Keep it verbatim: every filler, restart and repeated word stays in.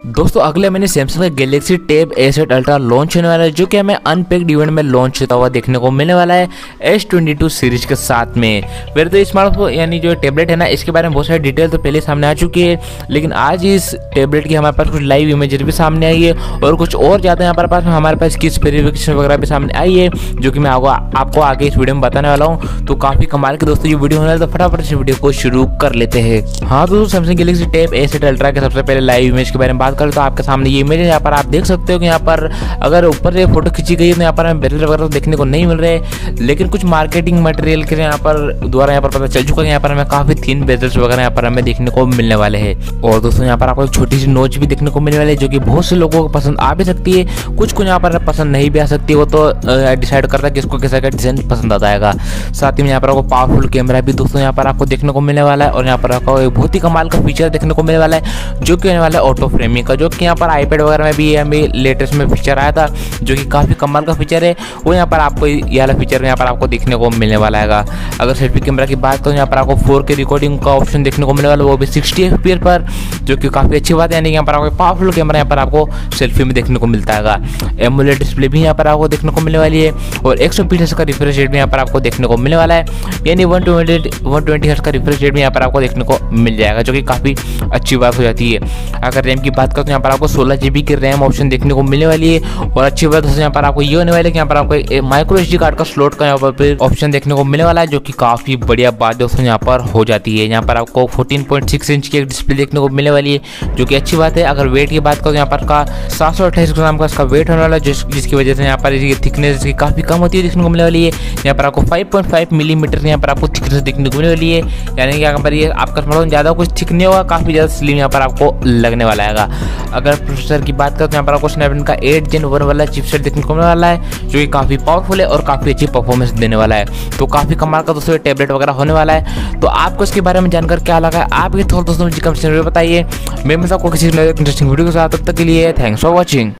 दोस्तों अगले महीने सैमसंग का Galaxy Tab A set ultra launch होने वाला है, जो कि हमें अनपैक्ड इवेंट में लॉन्च होता हुआ देखने को मिलने वाला है एस ट्वेंटी टू सीरीज के साथ में। फिर तो स्मार्टफोन यानी जो टैबलेट है ना, इसके बारे में बहुत सारी डिटेल तो पहले सामने आ चुकी है, लेकिन आज इस टैबलेट की हमारे पास कुछ लाइव इमेजेस भी सामने आई है और कुछ और ज़्यादा यहाँ पर पास हमारे पास की स्पेसिफिकेशन वगैरह भी सामने आई है, जो कि मैं आपको आपको आगे इस वीडियो में बताने वाला हूँ। तो काफ़ी कमाल के दोस्तों ये वीडियो होने वाला, तो फटाफट इस वीडियो को शुरू कर लेते हैं। हाँ दोस्तों, Samsung Galaxy Tab A set ultra के सबसे पहले लाइव इमेज के बारे में बात करें तो आपके सामने ये इमेज है। यहाँ पर आप देख सकते हो कि यहाँ पर अगर ऊपर से फोटो खींची गई है तो यहाँ पर हमें बेरल वगैरह देखने को नहीं मिल रहे, लेकिन कुछ मार्केटिंग मटेरियल के यहाँ पर द्वारा यहाँ पर पता चल चुका है, यहाँ पर हमें काफी थिन बेजल्स वगैरह यहाँ पर हमें देखने को मिलने वाले हैं। और दोस्तों यहाँ पर आपको एक छोटी सी नोच भी देखने को मिलने वाली है, जो कि बहुत से लोगों को पसंद आ भी सकती है, कुछ को यहाँ पर पसंद नहीं भी आ सकती है, वो तो डिसाइड करता है कि इसको कैसा का डिजाइन पसंद आता है। साथ ही में यहाँ पर आपको पावरफुल कैमरा भी दोस्तों यहाँ पर आपको देखने को मिलने वाला है, और यहाँ पर आपको एक बहुत ही कमाल का फीचर देखने को मिलने वाला है, जो कि होने वाला है ऑटो फ्रेमिंग का, जो कि यहाँ पर आईपैड वगैरह में भी हमें लेटेस्ट में फीचर आया था, जो कि काफी कमाल का फीचर है। वो यहाँ पर आपको ये वाला फीचर यहाँ पर आपको देखने को मिलने वाला है। अगर सेल्फी कैमरा की बात करूँ, यहाँ पर आपको फोर के रिकॉर्डिंग का ऑप्शन देखने को मिलने वाला है, वो भी सिक्सटी एफ पी एस पर, जो कि काफी अच्छी बात है। यानी यहाँ पर आपको पावरफुल कैमरा यहाँ पर आपको सेल्फी में देखने को मिलता है। एमोलेड डिस्प्ले भी यहाँ पर आपको देखने को मिलने वाली है, और एक सौ बीस हर्ट्ज का रिफ्रेश रेट भी यहाँ पर आपको देखने को मिलने वाला है, यानी वन ट्वेंटी हर्ट्ज का रिफ्रेश रेट भी यहाँ पर आपको देखने को मिल जाएगा, जो कि काफी अच्छी बात हो जाती है। अगर रैम की बात करें तो यहाँ पर आपको सोलह जीबी की रैम ऑप्शन देखने को मिलने वाली है, और अच्छी बात दोस्तों यहाँ पर आपको ये होने वाली है कि यहाँ पर आपको माइक्रो एसडी कार्ड का स्लॉट का यहाँ पर ऑप्शन देखने को मिलने वाला है, जो कि काफी बढ़िया बात दोस्तों यहाँ पर हो जाती है। यहाँ पर आपको फोर्टीन पॉइंट सिक्स इंच की एक डिस्प्ले देखने को मिलने वाली है, जो कि अच्छी बात है। अगर वेट की बात करो, यहाँ पर का सात सौ अट्ठाईस ग्राम का इसका वेट होने वाला है, जिस जिसकी वजह से यहाँ पर इसकी थिकनेस इसकी काफी कम होती है देखने को मिलने वाली है। यहाँ पर आपको फाइव पॉइंट फाइव मिलीमीटर यहाँ पर आपको थिकनेस देखने को मिलने वाली है, यानी कि यहाँ पर ये आपका स्मार्टफोन ज्यादा कुछ थिक नहीं होगा, काफी ज्यादा स्लिम यहाँ पर आपको लगने वाला है। अगर प्रोसेसर की बात करें तो यहाँ पर आपको स्नैपड्रैगन का एट जेन वन वाला चिपसेट देखने को मिलने वाला है, जो कि काफी पावरफुल है और काफी अच्छी परफॉर्मेंस देने वाला है। तो काफी कमाल का दोस्तों टैबलेट वगैरह होने वाला है। तो आपको इसके बारे में जानकर क्या लगा, आपके थोड़ा दोस्तों मुझे कमेंट सेक्शन में बताइए। मैं आपको किसी इंटरेस्टिंग वीडियो के साथ, तब तक के लिए थैंक्स फॉर वॉचिंग।